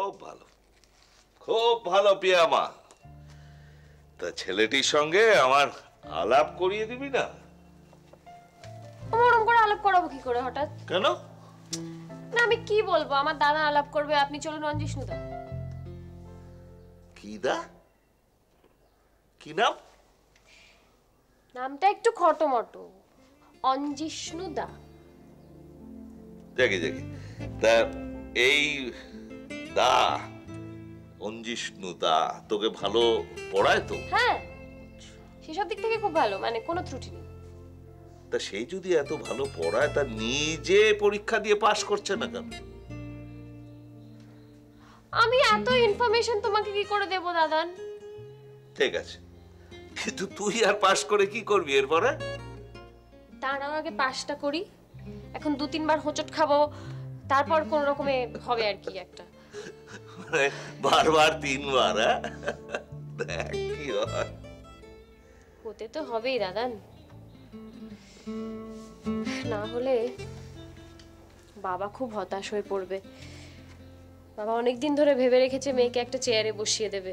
খুব ভালো পিয়া মা। তা ছেলেটির সঙ্গে আমার আলাপ করিয়ে দিবি না? ওরকম করে আলাপ করাবো কি করে হঠাৎ? কেন? না আমি কি বলবো, আমার দাদা আলাপ করবে, আপনি চলুন অঞ্জিষ্ণু দা। কি দা? কি নাম? নামটা একটু খটোমটো, অঞ্জিষ্ণু দা। জাগে জাগে। তা এই দা, অঞ্জিষ্ণু দা তোকে ভালো পড়ায় তো? হ্যাঁ, সেসব দিক থেকে খুব ভালো, মানে কোনো ত্রুটি নেই। তা সেই যদি এত ভালো পড়ায়, তা নিজে পরীক্ষা দিয়ে পাশ করছে না কেন? আমি এত ইনফরমেশন তোমাকে কি করে দেব দাদান? ঠিক আছে, কিন্তু তুই আর পাশ করে কি করবি এরপরে? তার আগে পাশটা করি, এখন 2-3 বার হোঁচট খাবো, তারপর কোন রকমে হবে আর কি একটা। মানে বারবার 3 বার? দেখ কি হয়। হতে তো হবেই দাদান, না হলে বাবা খুব হতাশ হয়ে পড়বে। বাবা অনেকদিন ধরে ভেবে রেখেছে মেয়েকে একটা চেয়ারে বসিয়ে দেবে।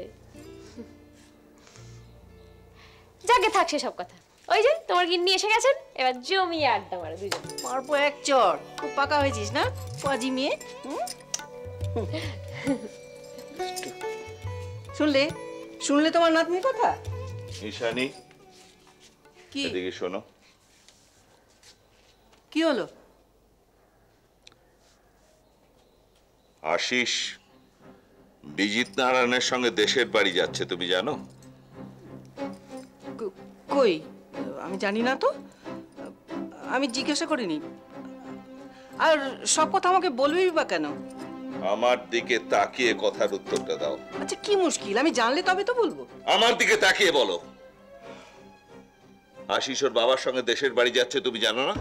যাকে থাক সেসব কথা। ওই যে তোমার গিন্নি এসে গেছেন, এবার জমিয়ে আড্ডা মারো দুজন। মারপো এক চড়। খুব পাকা হয়েছিস না পাজি মেয়ে? শুনলে শুনলে তোমার নাতনির কথা? ঈশানী, কি এদিকে শোনো। কি হলো? আশিস বিজিত নারায়ণের সঙ্গে দেশের বাড়ি যাচ্ছে, তুমি জানো? কই, আমি জানি না তো, আমি জিজ্ঞাসা করিনি। আর সব কথা আমাকে বলবি বা কেন? আমার দিকে তাকিয়ে কথার উত্তরটা দাও। আচ্ছা কি মুশকিল, আমি জানলে তবে তো বলবো। আমার দিকে তাকিয়ে বলো। আশিস ওর বাবার সঙ্গে দেশের বাড়ি যাচ্ছে, তুমি জানো না?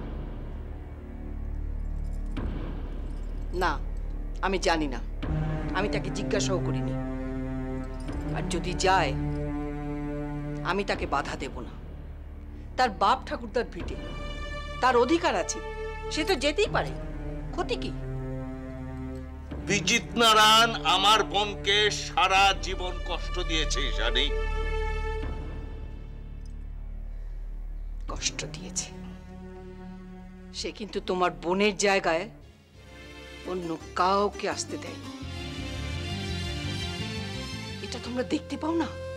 না, আমি জানি না, আমি তাকে জিজ্ঞাসাও করিনি। আর যদি যায় আমি তাকে বাধা দেব না। তার বাপ ঠাকুরদার ভিটে, তার অধিকার আছে, সে তো যেতেই পারে, ক্ষতি কি? বিজিত নারায়ণ আমার বোনকে সারা জীবন কষ্ট দিয়েছে ঈশানী। কষ্ট দিয়েছে, সে কিন্তু তোমার বোনের জায়গায় অন্য কাউকে আসতে দেয়। এটা তোমরা দেখতে পাও না?